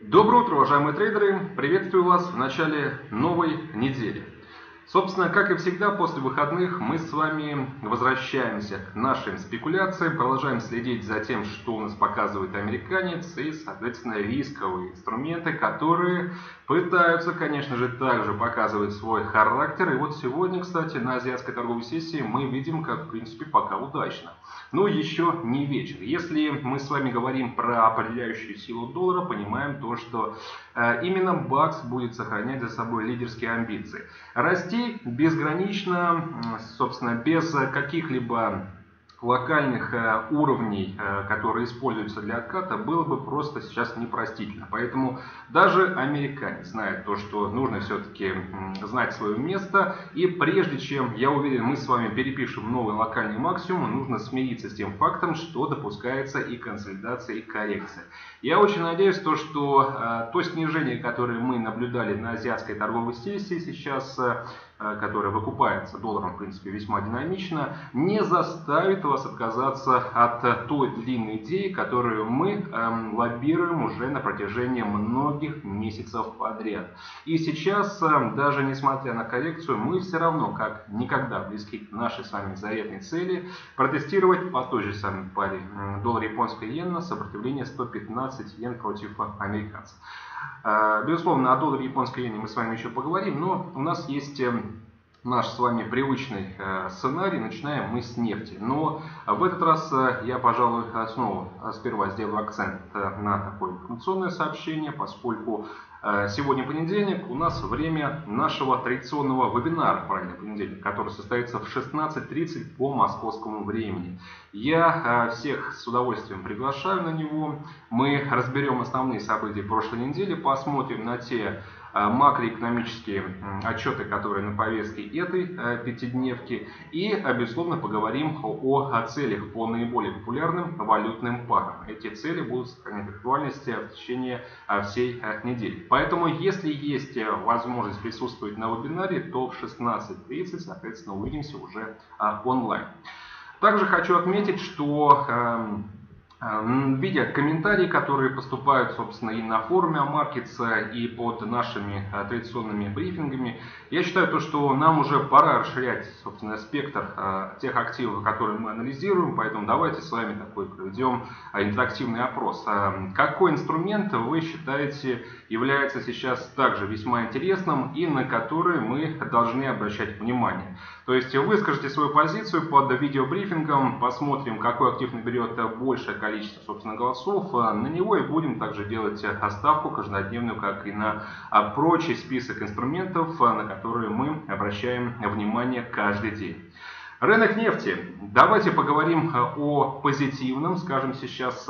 Доброе утро, уважаемые трейдеры! Приветствую вас в начале новой недели. Собственно, как и всегда, после выходных мы с вами возвращаемся к нашим спекуляциям, продолжаем следить за тем, что у нас показывает американец, и, соответственно, рисковые инструменты, которые пытаются, конечно же, также показывать свой характер. И вот сегодня, кстати, на азиатской торговой сессии мы видим, как, в принципе, пока удачно. Но еще не вечер. Если мы с вами говорим про определяющую силу доллара, понимаем то, что именно бакс будет сохранять за собой лидерские амбиции. Расти безгранично, собственно, без каких-либо локальных уровней, которые используются для отката, было бы просто сейчас непростительно. Поэтому даже американец знает то, что нужно все-таки знать свое место. И прежде чем, я уверен, мы с вами перепишем новый локальный максимум, нужно смириться с тем фактом, что допускается и консолидация, и коррекция. Я очень надеюсь, что то снижение, которое мы наблюдали на азиатской торговой сессии сейчас, которая выкупается долларом, в принципе, весьма динамично, не заставит вас отказаться от той длинной идеи, которую мы лоббируем уже на протяжении многих месяцев подряд. И сейчас, даже несмотря на коррекцию, мы все равно, как никогда, близки к нашей с вами заветной цели, протестировать по той же самой паре доллар-японская иена сопротивление 115 йен против американца. Безусловно, о долларе японской иене мы с вами еще поговорим, но у нас есть наш с вами привычный сценарий. Начинаем мы с нефти. Но в этот раз я, пожалуй, снова сперва сделаю акцент на такое информационное сообщение, поскольку сегодня понедельник, у нас время нашего традиционного вебинара, правильно, понедельник, который состоится в 16:30 по московскому времени. Я всех с удовольствием приглашаю на него. Мы разберем основные события прошлой недели, посмотрим на те макроэкономические отчеты, которые на повестке этой пятидневки, и, безусловно, поговорим о целях по наиболее популярным валютным парам. Эти цели будут сохранять актуальность в течение всей недели. Поэтому, если есть возможность присутствовать на вебинаре, то в 16:30, соответственно, увидимся уже онлайн. Также хочу отметить, что видя комментарии, которые поступают, собственно, и на форуме Амаркетса, и под нашими традиционными брифингами, я считаю, то, что нам уже пора расширять, собственно, спектр тех активов, которые мы анализируем, поэтому давайте с вами такой проведем интерактивный опрос. Какой инструмент вы считаете является сейчас также весьма интересным и на который мы должны обращать внимание? То есть выскажите свою позицию под видеобрифингом, посмотрим, какой актив наберет большее количество, собственно, голосов. На него и будем также делать ставку каждодневную, как и на прочий список инструментов, на которые мы обращаем внимание каждый день. Рынок нефти. Давайте поговорим о позитивном, скажем, сейчас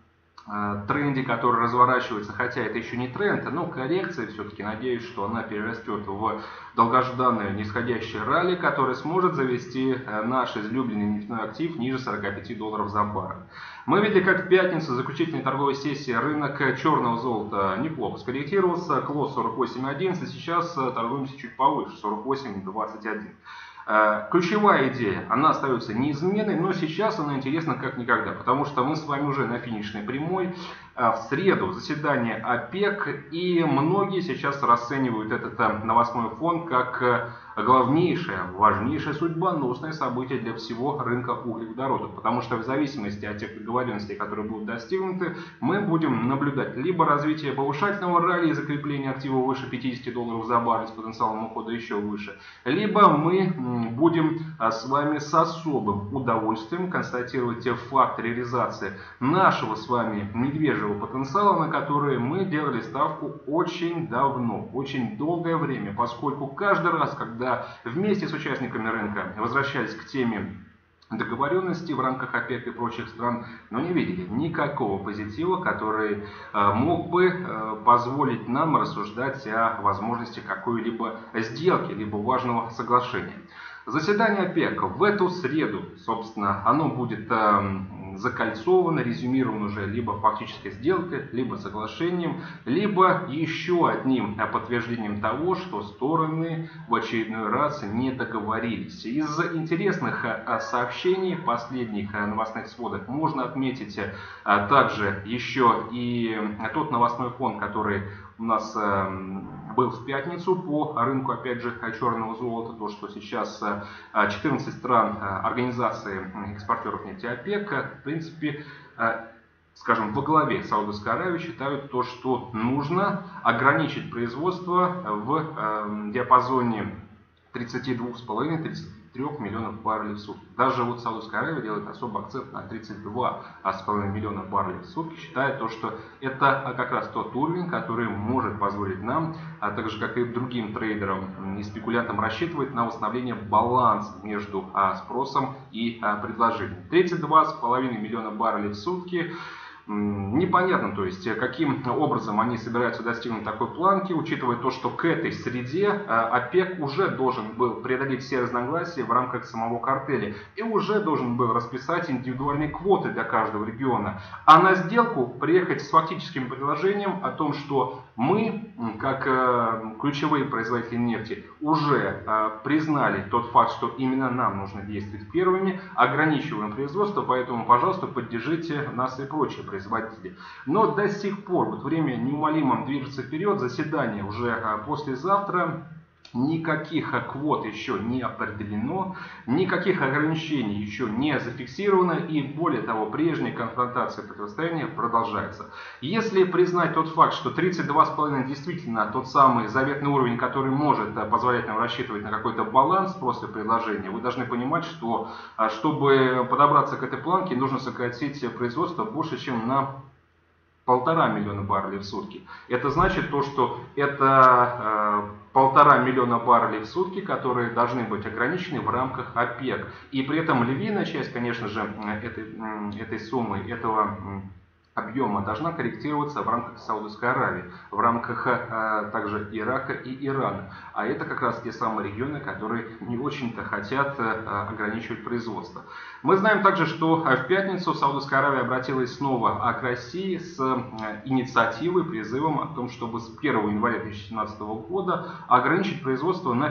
тренде, который разворачивается, хотя это еще не тренд, но коррекция все-таки, надеюсь, что она перерастет в долгожданное нисходящее ралли, которое сможет завести наш излюбленный нефтяной актив ниже 45 долларов за баррель. Мы видели, как в пятницу заключительной торговой сессии рынок черного золота неплохо скорректировался, клосс 48.11, сейчас торгуемся чуть повыше, 48.21. Ключевая идея, она остается неизменной, но сейчас она интересна как никогда, потому что мы с вами уже на финишной прямой. В среду заседание ОПЕК, и многие сейчас расценивают этот новостной фон как главнейшее, важнейшее судьбоносное событие для всего рынка углеводородов. Потому что в зависимости от тех договоренностей, которые будут достигнуты, мы будем наблюдать либо развитие повышательного ралли и закрепление актива выше 50 долларов за баррель с потенциалом ухода еще выше, либо мы будем с вами с особым удовольствием констатировать факт реализации нашего с вами медвежьего потенциала, на который мы делали ставку очень давно, очень долгое время, поскольку каждый раз, когда вместе с участниками рынка возвращались к теме договоренности в рамках ОПЕК и прочих стран, но не видели никакого позитива, который мог бы позволить нам рассуждать о возможности какой-либо сделки, либо важного соглашения. Заседание ОПЕК в эту среду, собственно, оно будет закольцована, резюмирована уже либо фактической сделкой, либо соглашением, либо еще одним подтверждением того, что стороны в очередной раз не договорились. Из интересных сообщений последних новостных сводок можно отметить также еще и тот новостной фон, который у нас был в пятницу по рынку, опять же, черного золота. То, что сейчас 14 стран организации экспортеров нефти ОПЕК, в принципе, скажем, во главе Саудовской Аравии считают то, что нужно ограничить производство в диапазоне 32,5-33 миллионов баррелей в сутки. Даже вот Саудовская Аравия делает особый акцент на 32,5 миллиона баррелей в сутки, считая то, что это как раз тот уровень, который может позволить нам, а так же как и другим трейдерам и спекулянтам, рассчитывать на восстановление баланса между спросом и предложением. 32,5 миллиона баррелей в сутки. Непонятно, то есть, каким образом они собираются достигнуть такой планки, учитывая то, что к этой среде ОПЕК уже должен был преодолеть все разногласия в рамках самого картеля и уже должен был расписать индивидуальные квоты для каждого региона. А на сделку приехать с фактическим предложением о том, что мы, как ключевые производители нефти, уже признали тот факт, что именно нам нужно действовать первыми, ограничиваем производство, поэтому, пожалуйста, поддержите нас и прочие производители. Но до сих пор вот время неумолимо движется вперед, заседание уже послезавтра. Никаких квот еще не определено, никаких ограничений еще не зафиксировано, и более того, прежняя конфронтация противостояния продолжается. Если признать тот факт, что 32,5 действительно тот самый заветный уровень, который может позволять нам рассчитывать на какой-то баланс после предложения, вы должны понимать, что чтобы подобраться к этой планке, нужно сократить производство больше, чем на 1,5 миллиона баррелей в сутки. Это значит то, что это 1,5 миллиона баррелей в сутки, которые должны быть ограничены в рамках ОПЕК. И при этом львиная часть, конечно же, этой суммы, этого объема должна корректироваться в рамках Саудовской Аравии, в рамках также Ирака и Ирана. А это как раз те самые регионы, которые не очень-то хотят ограничивать производство. Мы знаем также, что в пятницу Саудовская Аравия обратилась снова к России с инициативой, призывом о том, чтобы с 1 января 2017 года ограничить производство на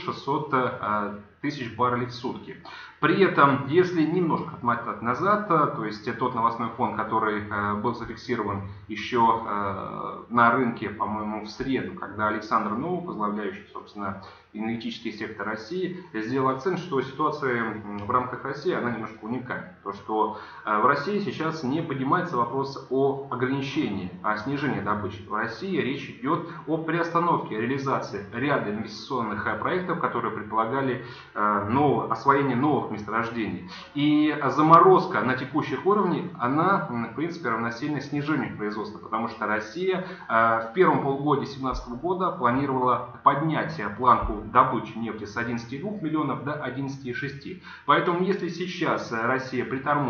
500-600 тысяч баррелей в сутки. При этом, если немножко отмотать назад, то есть тот новостной фон, который был зафиксирован еще на рынке, по-моему, в среду, когда Александр Новак, возглавляющий, собственно, энергетический сектор России, сделал акцент, что ситуация в рамках России, она немножко уникальна. То, что в России сейчас не поднимается вопрос о ограничении, о снижении добычи. В России речь идет о приостановке реализации ряда инвестиционных проектов, которые предполагали освоение новых месторождений. И заморозка на текущих уровнях, она, в принципе, равносильна снижению производства, потому что Россия в первом полугодии 2017 года планировала поднять планку добычи нефти с 11,2 миллионов до 11,6. Поэтому, если сейчас Россия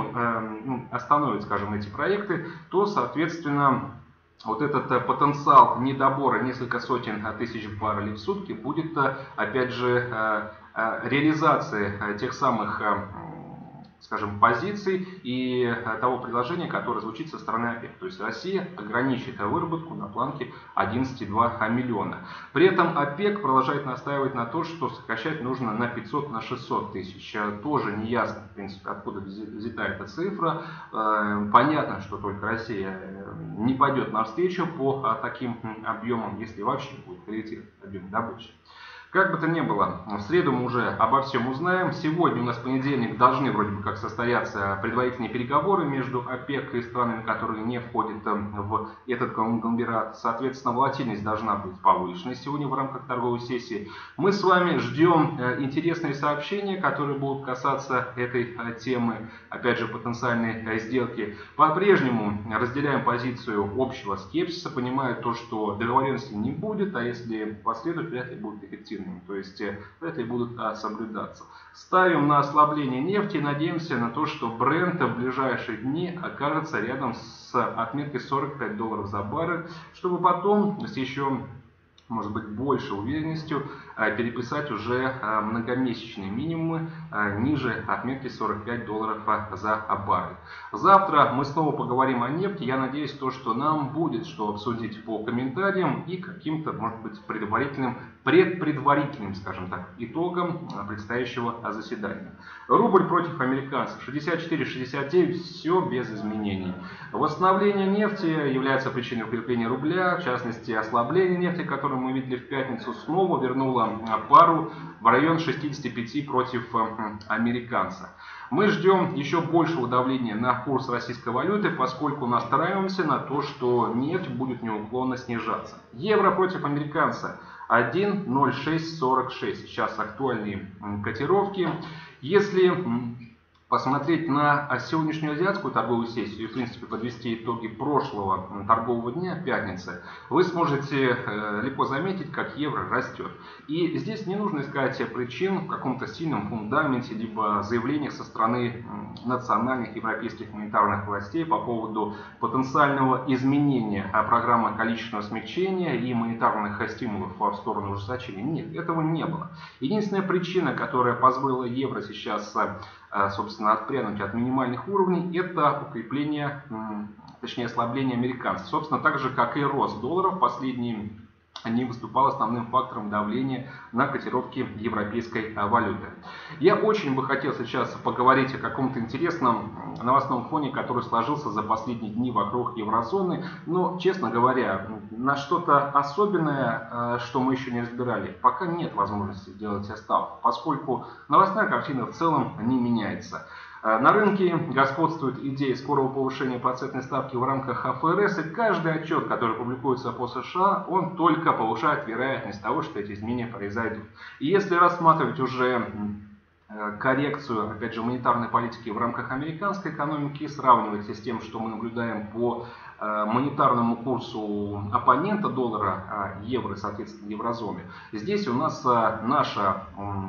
остановит, скажем, эти проекты, то, соответственно, вот этот потенциал недобора несколько сотен тысяч баррелей в сутки будет, опять же, реализации тех самых, скажем, позиций и того предложения, которое звучит со стороны ОПЕК. То есть Россия ограничит выработку на планке 11,2 миллиона. При этом ОПЕК продолжает настаивать на том, что сокращать нужно на 500-600 тысяч. Тоже не ясно, в принципе, откуда взята эта цифра. Понятно, что только Россия не пойдет навстречу по таким объемам, если вообще будет перейти объем добычи. Как бы то ни было, в среду мы уже обо всем узнаем. Сегодня у нас в понедельник должны вроде бы как состояться предварительные переговоры между ОПЕК и странами, которые не входят в этот конгломерат. Соответственно, волатильность должна быть повышенной сегодня в рамках торговой сессии. Мы с вами ждем интересные сообщения, которые будут касаться этой темы, опять же, потенциальной сделки. По-прежнему разделяем позицию общего скепсиса, понимая то, что договоренности не будет, а если последует, вряд ли будет эффективно. То есть вряд ли будут соблюдаться. Ставим на ослабление нефти и надеемся на то, что Brent в ближайшие дни окажется рядом с отметкой $45 за баррель, чтобы потом с еще может быть, больше уверенностью переписать уже многомесячные минимумы ниже отметки $45 за баррель. Завтра мы снова поговорим о нефти. Я надеюсь, что нам будет что обсудить по комментариям и каким-то, может быть, предварительным, скажем так, итогам предстоящего заседания. Рубль против американцев 64-69, все без изменений. Восстановление нефти является причиной укрепления рубля, в частности, ослабление нефти, которое мы видели в пятницу, снова вернуло пару в район 65 против американца. Мы ждем еще большего давления на курс российской валюты, поскольку настраиваемся на то, что нефть будет неуклонно снижаться. Евро против американца 1.0646. Сейчас актуальные котировки. Если посмотреть на сегодняшнюю азиатскую торговую сессию и, в принципе, подвести итоги прошлого торгового дня, пятницы, вы сможете легко заметить, как евро растет. И здесь не нужно искать причин в каком-то сильном фундаменте, либо заявлениях со стороны национальных европейских монетарных властей по поводу потенциального изменения программы количественного смягчения и монетарных стимулов в сторону ужесточения. Нет, этого не было. Единственная причина, которая позволила евро сейчас, собственно, отпрянуть от минимальных уровней, это укрепление, точнее ослабление американцев. Собственно, так же, как и рост доллара в последние дни выступал основным фактором давления на котировки европейской валюты. Я очень бы хотел сейчас поговорить о каком-то интересном новостном фоне, который сложился за последние дни вокруг еврозоны. Но, честно говоря, на что-то особенное, что мы еще не разбирали, пока нет возможности сделать ставку, поскольку новостная картина в целом не меняется. На рынке господствует идея скорого повышения процентной ставки в рамках ФРС, и каждый отчет, который публикуется по США, он только повышает вероятность того, что эти изменения произойдут. И если рассматривать уже коррекцию, опять же, монетарной политики в рамках американской экономики и сравнивать с тем, что мы наблюдаем по монетарному курсу оппонента доллара, евро, соответственно, еврозоны, здесь у нас наша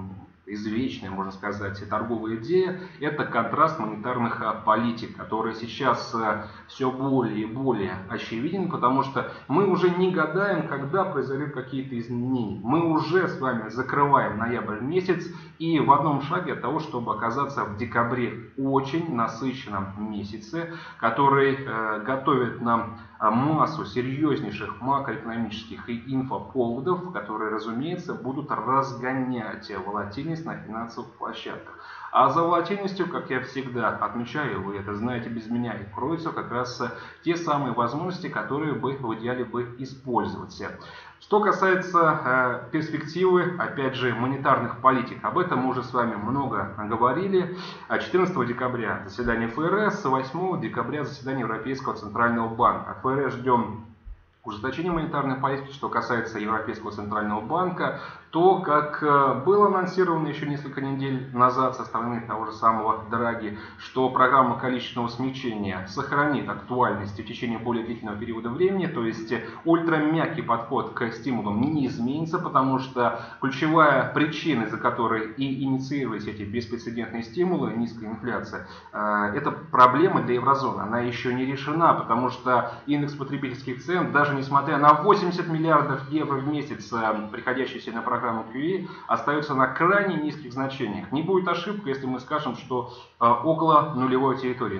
извечная, можно сказать, торговая идея – это контраст монетарных политик, который сейчас все более и более очевиден, потому что мы уже не гадаем, когда произойдут какие-то изменения. Мы уже с вами закрываем ноябрь месяц и в одном шаге от того, чтобы оказаться в декабре очень насыщенном месяце, который готовит нам массу серьезнейших макроэкономических и инфоповодов, которые, разумеется, будут разгонять волатильность на финансовых площадках. А за волатильностью, как я всегда отмечаю, вы это знаете без меня, и кроются как раз те самые возможности, которые бы в идеале бы использоваться. Что касается перспективы, опять же, монетарных политик, об этом мы уже с вами много говорили. 14 декабря заседание ФРС, 8 декабря заседание Европейского центрального банка. ФРС ждем ужесточения монетарной политики. Что касается Европейского центрального банка, то, как было анонсировано еще несколько недель назад со стороны того же самого Драги, что программа количественного смягчения сохранит актуальность в течение более длительного периода времени, то есть ультрамягкий подход к стимулам не изменится, потому что ключевая причина, из-за которой и инициировались эти беспрецедентные стимулы, низкая инфляция, это проблема для еврозоны. Она еще не решена, потому что индекс потребительских цен, даже несмотря на 80 миллиардов евро в месяц, приходящиеся на программу QE, остается на крайне низких значениях. Не будет ошибка, если мы скажем, что около нулевой территории.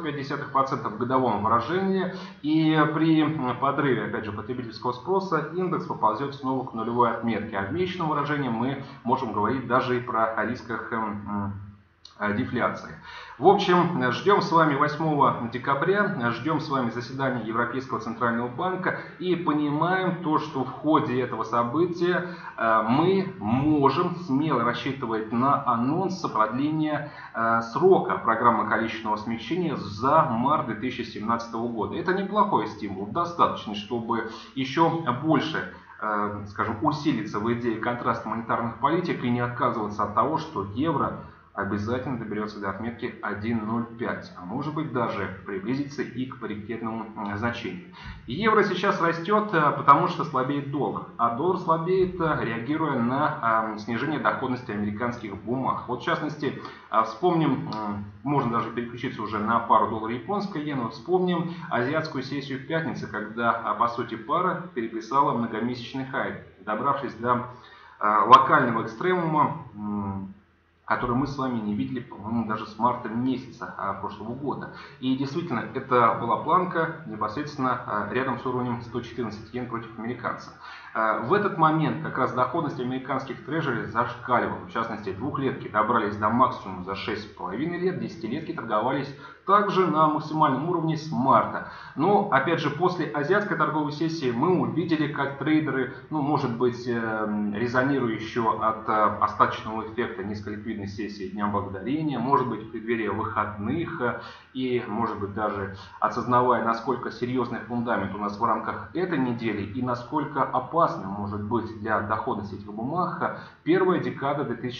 0,5% в годовом выражении. И при подрыве, опять же, потребительского спроса индекс поползет снова к нулевой отметке. А в месячном выражении мы можем говорить даже и про рисках дефляции. В общем, ждем с вами 8 декабря, ждем с вами заседания Европейского центрального банка и понимаем то, что в ходе этого события мы можем смело рассчитывать на анонс продления срока программы количественного смягчения за март 2017 года. Это неплохой стимул, достаточно, чтобы еще больше, скажем, усилиться в идее контраста монетарных политик и не отказываться от того, что евро обязательно доберется до отметки 1.05, а может быть даже приблизится и к паритетному значению. Евро сейчас растет, потому что слабеет доллар, а доллар слабеет, реагируя на снижение доходности американских бумаг. Вот в частности, вспомним, можно даже переключиться уже на пару доллара-японской иены, вспомним азиатскую сессию в пятницу, когда, по сути, пара переписала многомесячный хай, добравшись до локального экстремума, который мы с вами не видели, по-моему, даже с марта месяца прошлого года. И действительно, это была планка непосредственно рядом с уровнем 114 йен против американца. В этот момент как раз доходность американских трежери зашкаливала. В частности, двухлетки добрались до максимума за 6,5 лет, десятилетки торговались также на максимальном уровне с марта. Но, опять же, после азиатской торговой сессии мы увидели, как трейдеры, может быть, резонируя еще от остаточного эффекта низколиквидной сессии Дня Благодарения, может быть, в преддверии выходных и, может быть, даже осознавая, насколько серьезный фундамент у нас в рамках этой недели и насколько опасным может быть для доходности этих бумаг первая декада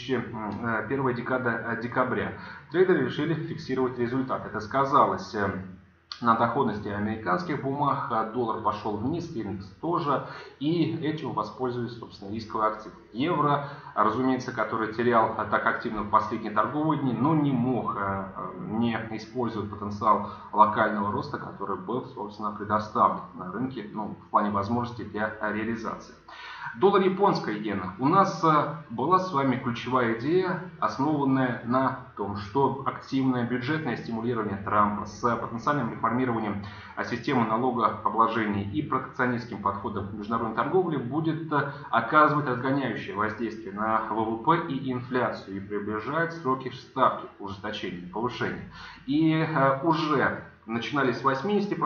декабря. Трейдеры решили фиксировать результат. Это сказалось на доходности американских бумаг, доллар пошел вниз, индекс тоже, и этим воспользовались, собственно, рисковые активы. Евро, разумеется, который терял так активно в последние торговые дни, но не мог не использовать потенциал локального роста, который был, собственно, предоставлен на рынке, в плане возможностей для реализации. Доллар японская иена. У нас была с вами ключевая идея, основанная на том, что активное бюджетное стимулирование Трампа с потенциальным реформированием системы налогообложения и протекционистским подходом к международной торговле будет оказывать разгоняющее воздействие на ВВП и инфляцию и приближает сроки ставки ужесточения, повышения. И уже начинали с 80%,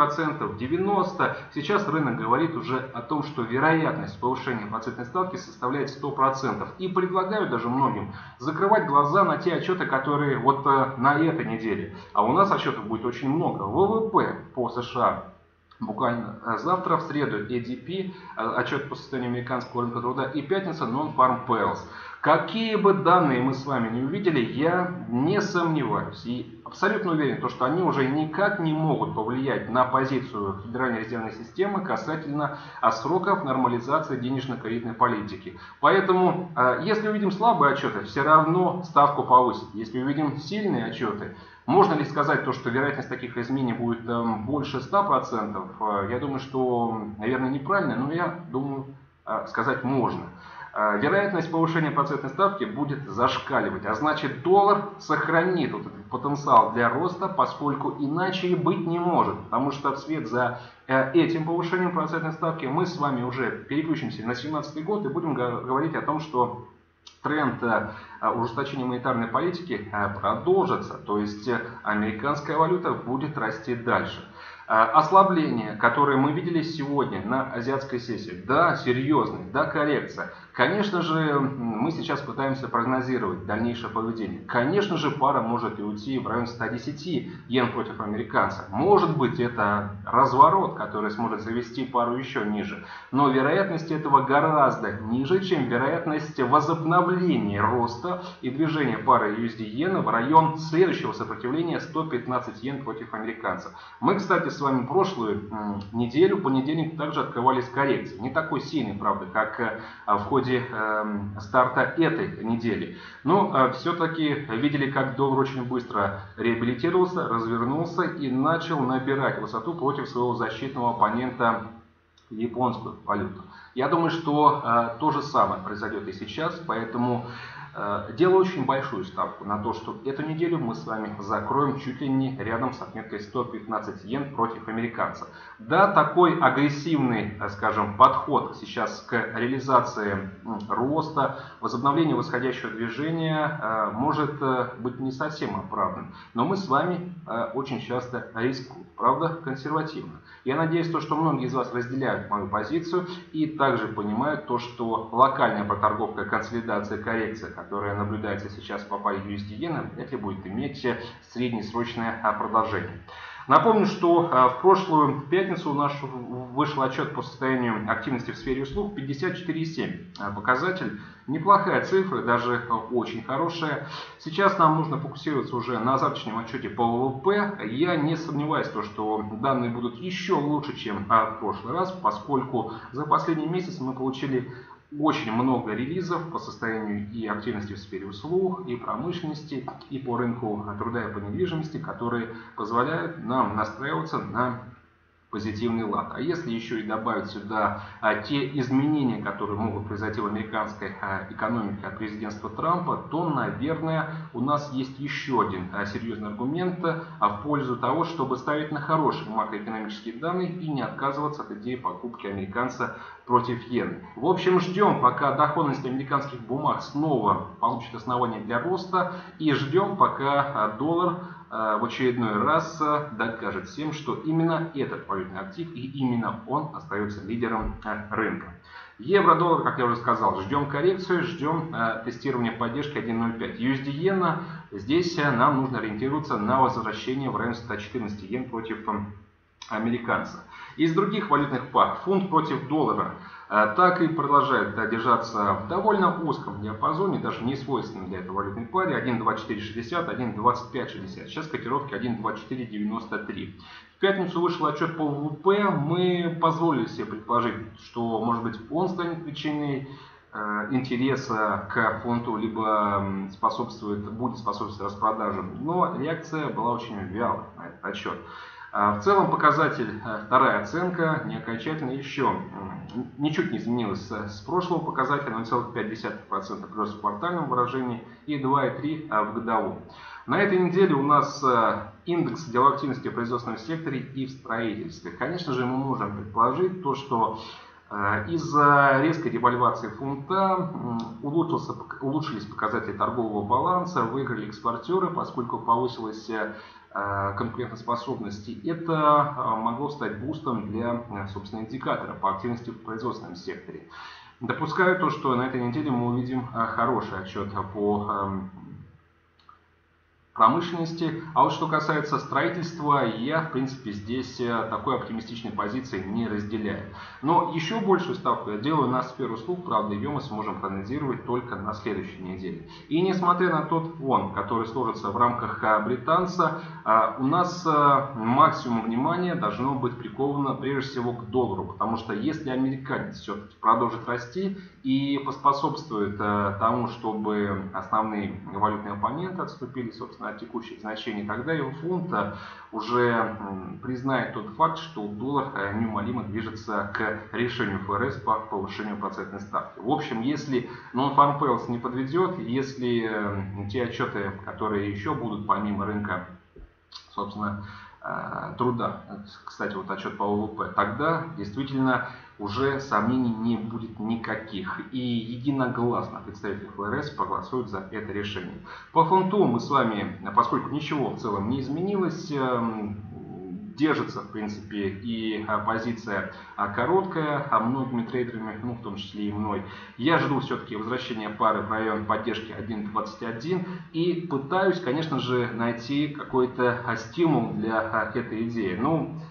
90%. Сейчас рынок говорит уже о том, что вероятность повышения процентной ставки составляет 100%. И предлагают даже многим закрывать глаза на те отчеты, которые вот на этой неделе. А у нас отчетов будет очень много. ВВП по США. Буквально завтра, в среду, ADP, отчет по состоянию американского рынка труда, и пятница, Non-Farm Payrolls. Какие бы данные мы с вами не увидели, я не сомневаюсь и абсолютно уверен, что они уже никак не могут повлиять на позицию Федеральной резервной системы касательно сроков нормализации денежно-кредитной политики. Поэтому, если увидим слабые отчеты, все равно ставку повысит. Если увидим сильные отчеты, можно ли сказать, что вероятность таких изменений будет больше 100%? Я думаю, что, наверное, неправильно, но я думаю, сказать можно. Вероятность повышения процентной ставки будет зашкаливать, а значит доллар сохранит вот этот потенциал для роста, поскольку иначе и быть не может, потому что вслед за этим повышением процентной ставки мы с вами уже переключимся на 2017 год и будем говорить о том, что тренд ужесточения монетарной политики продолжится, то есть американская валюта будет расти дальше. Ослабление, которое мы видели сегодня на азиатской сессии, да, серьезное, да, коррекция. Конечно же, мы сейчас пытаемся прогнозировать дальнейшее поведение. Конечно же, пара может и уйти в район 110 йен против американца. Может быть, это разворот, который сможет завести пару еще ниже. Но вероятность этого гораздо ниже, чем вероятность возобновления роста и движения пары USD-иена в район следующего сопротивления 115 йен против американца. Мы, кстати, с вами прошлую неделю, понедельник, также открывали с коррекцией. Не такой сильный, правда, как в ходе старта этой недели. Но все-таки видели, как доллар очень быстро реабилитировался, развернулся и начал набирать высоту против своего защитного оппонента японскую валюту. Я думаю, что то же самое произойдет и сейчас, поэтому делаю очень большую ставку на то, что эту неделю мы с вами закроем чуть ли не рядом с отметкой 115 йен против американца. Да, такой агрессивный, скажем, подход сейчас к реализации роста, возобновлению восходящего движения может быть не совсем оправдан. Но мы с вами очень часто рискуем, правда, консервативно. Я надеюсь, что многие из вас разделяют мою позицию и также понимают то, что локальная проторговка, консолидация, коррекция, которая наблюдается сейчас по паре USD-иена, вряд ли будет иметь среднесрочное продолжение. Напомню, что в прошлую пятницу у нас вышел отчет по состоянию активности в сфере услуг 54,7. Показатель неплохая цифра, даже очень хорошая. Сейчас нам нужно фокусироваться уже на завтрашнем отчете по ВВП. Я не сомневаюсь, что данные будут еще лучше, чем в прошлый раз, поскольку за последний месяц мы получили очень много релизов по состоянию и активности в сфере услуг, и промышленности, и по рынку труда и по недвижимости, которые позволяют нам настраиваться на позитивный лад. А если еще и добавить сюда те изменения, которые могут произойти в американской экономике от президентства Трампа, то, наверное, у нас есть еще один серьезный аргумент в пользу того, чтобы ставить на хорошие макроэкономические данные и не отказываться от идеи покупки американца против иены. В общем, ждем, пока доходность американских бумаг снова получит основания для роста, и ждем, пока доллар в очередной раз докажет всем, что именно этот валютный актив и именно он остается лидером рынка. Евро-доллар, как я уже сказал, ждем коррекцию, ждем тестирования поддержки 1.05. USD-иена, здесь нам нужно ориентироваться на возвращение в район 114 йен против американца. Из других валютных пар фунт против доллара так и продолжает держаться в довольно узком диапазоне, даже не свойственном для этой валютной паре, 1.2460, 1.2560. Сейчас котировки 1.2493. В пятницу вышел отчет по ВВП. Мы позволили себе предположить, что, может быть, он станет причиной интереса к фунту, либо будет способствовать распродаже. Но реакция была очень вялой на этот отчет. В целом показатель, вторая оценка, не окончательно еще ничуть не изменилась с прошлого показателя, 0,5% плюс в квартальном выражении и 2,3% в годовом. На этой неделе у нас индекс деловой активности в производственном секторе и в строительстве. Конечно же, мы можем предположить то, что из-за резкой девальвации фунта улучшились показатели торгового баланса, выиграли экспортеры, поскольку повысилась конкурентоспособности. Это могло стать бустом для, собственно, индикатора по активности в производственном секторе. Допускаю то, что на этой неделе мы увидим хороший отчет по промышленности. А вот что касается строительства, я, в принципе, здесь такой оптимистичной позиции не разделяю. Но еще большую ставку я делаю на сферу услуг, правда, ее мы сможем проанализировать только на следующей неделе. И несмотря на тот фон, который сложится в рамках британца, у нас максимум внимания должно быть приковано прежде всего к доллару, потому что если американец все-таки продолжит расти и поспособствует тому, чтобы основные валютные оппоненты отступили, собственно, от текущих значений, тогда и фунт уже признает тот факт, что доллар неумолимо движется к решению ФРС по повышению процентной ставки. В общем, если Non-Farm Payrolls не подведет, если те отчеты, которые еще будут помимо рынка, собственно, труда, кстати, вот отчет по ВВП, тогда действительно уже сомнений не будет никаких. И единогласно представители ФРС проголосуют за это решение. По фунту мы с вами, поскольку ничего в целом не изменилось, держится, в принципе, и позиция короткая многими трейдерами, в том числе и мной. Я жду все-таки возвращения пары в район поддержки 1.21 и пытаюсь, конечно же, найти какой-то стимул для этой идеи.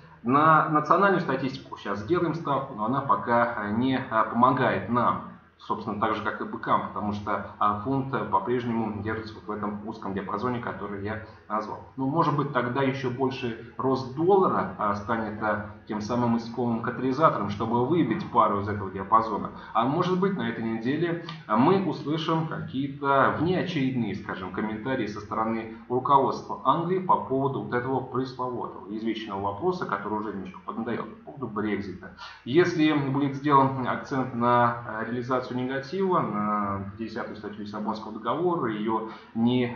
На национальную статистику сейчас сделаем ставку, но она пока не помогает нам. Собственно, так же, как и быкам, потому что фунт по-прежнему держится вот в этом узком диапазоне, который я назвал. Может быть, тогда еще больше рост доллара станет тем самым искомым катализатором, чтобы выбить пару из этого диапазона. А может быть, на этой неделе мы услышим какие-то внеочередные, скажем, комментарии со стороны руководства Англии по поводу вот этого пресловутого, извечного вопроса, который уже немножко поднадоел, по поводу Брексита. Если будет сделан акцент на реализацию негатива, на 10-ю статью Лиссабонского договора, ее не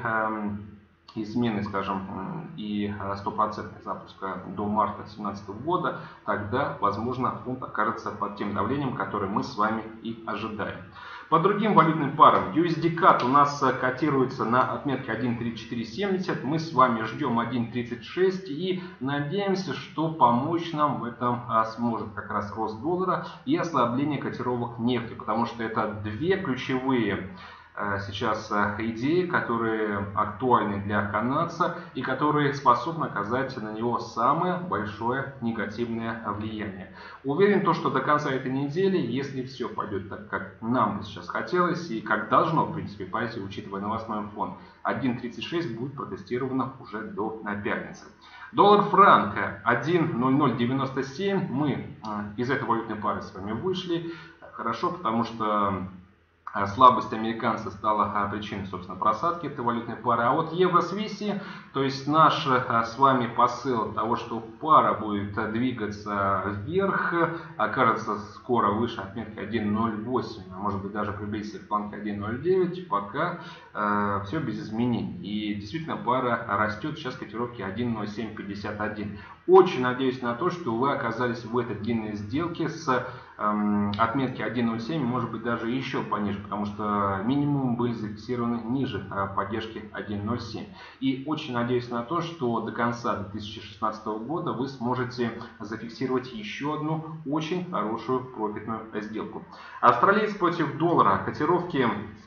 измены, скажем, и стопроцентный запуска до марта 2017 года, тогда, возможно, фунт окажется под тем давлением, которое мы с вами и ожидаем. По другим валютным парам, USD-CAD у нас котируется на отметке 1.3470, мы с вами ждем 1.36 и надеемся, что помочь нам в этом сможет как раз рост доллара и ослабление котировок нефти, потому что это две ключевые сейчас идеи, которые актуальны для канадца и которые способны оказать на него самое большое негативное влияние. Уверен, что до конца этой недели, если все пойдет так, как нам бы сейчас хотелось и как должно, в принципе, пойти, учитывая новостной фон, 1.36 будет протестировано уже до пятницы. Доллар-франк 1.0097. Мы из этой валютной пары с вами вышли. Хорошо, потому что слабость американца стала причиной, собственно, просадки этой валютной пары. А вот евро-свиси, то есть наш с вами посыл того, что пара будет двигаться вверх, окажется скоро выше отметки 1.08, а может быть даже приблизиться к планке 1.09, пока все без изменений. И действительно пара растет, сейчас котировки 1.0751. Очень надеюсь на то, что вы оказались в этой длинной сделке с отметки 1.07, может быть даже еще пониже, потому что минимум были зафиксированы ниже поддержки 1.07. И очень надеюсь на то, что до конца 2016 года вы сможете зафиксировать еще одну очень хорошую профитную сделку. Австралиец против доллара. Котировки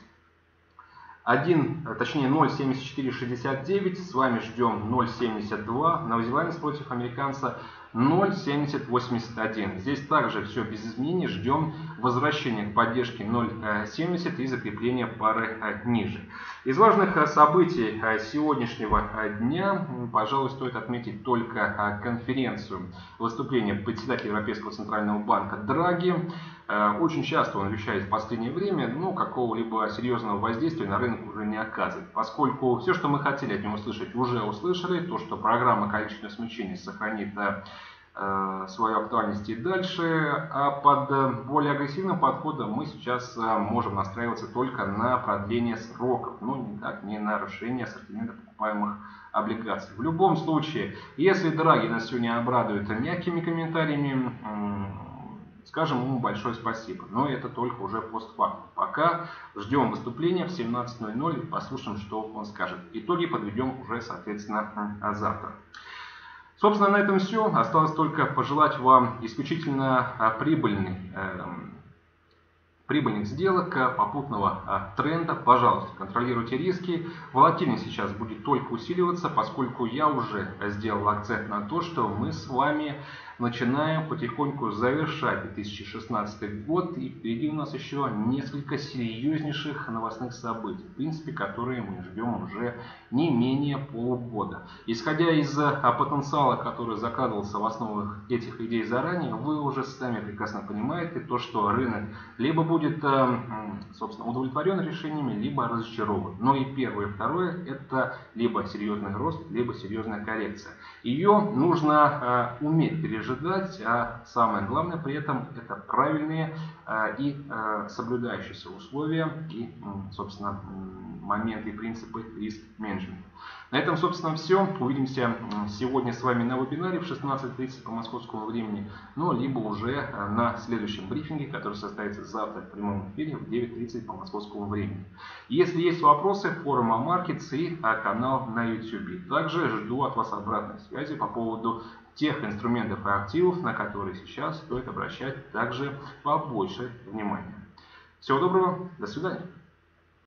0.7469, с вами ждем 0.72, новозеландец против американца 0.7081. Здесь также все без изменений, ждем возвращения к поддержке 0.70 и закрепления пары ниже. Из важных событий сегодняшнего дня, пожалуй, стоит отметить только конференцию выступления председателя Европейского центрального банка Драги. Очень часто он вещает в последнее время, но какого-либо серьезного воздействия на рынок уже не оказывает, поскольку все, что мы хотели от него услышать, уже услышали. То, что программа количественного смягчения сохранит свою актуальность и дальше, а под более агрессивным подходом мы сейчас можем настраиваться только на продление сроков, но никак не на расширение ассортимента покупаемых облигаций. В любом случае, если Драги нас сегодня обрадует мягкими комментариями, скажем ему большое спасибо, но это только уже постфактум. Пока ждем выступления в 17:00 и послушаем, что он скажет. Итоги подведем уже, соответственно, завтра. Собственно, на этом все. Осталось только пожелать вам исключительно прибыльных сделок, попутного тренда. Пожалуйста, контролируйте риски. Волатильность сейчас будет только усиливаться, поскольку я уже сделал акцент на то, что мы с вами начинаем потихоньку завершать 2016 год, и впереди у нас еще несколько серьезнейших новостных событий, в принципе, которые мы ждем уже не менее полугода. Исходя из потенциала, который закладывался в основу этих идей заранее, вы уже сами прекрасно понимаете то, что рынок либо будет, собственно, удовлетворен решениями, либо разочарован. Но и первое, и второе – это либо серьезный рост, либо серьезная коррекция. Ее нужно уметь пережить, а самое главное при этом это правильные и соблюдающиеся условия и, собственно, моменты и принципы риск-менеджмента. На этом, собственно, все. Увидимся сегодня с вами на вебинаре в 16:30 по московскому времени, ну, либо уже на следующем брифинге, который состоится завтра в прямом эфире в 9:30 по московскому времени. Если есть вопросы, форум Амаркетс и канал на YouTube. Также жду от вас обратной связи по поводу тех инструментов и активов, на которые сейчас стоит обращать также побольше внимания. Всего доброго, до свидания.